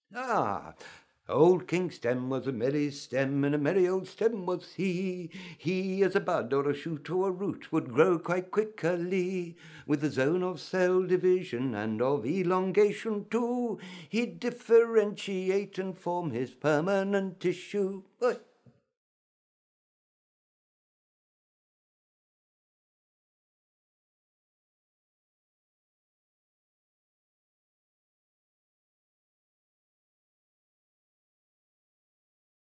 Ah, old King Stem was a merry stem, and a merry old stem was he. He, as a bud or a shoot or a root, would grow quite quickly. With a zone of cell division and of elongation too, he'd differentiate and form his permanent tissue.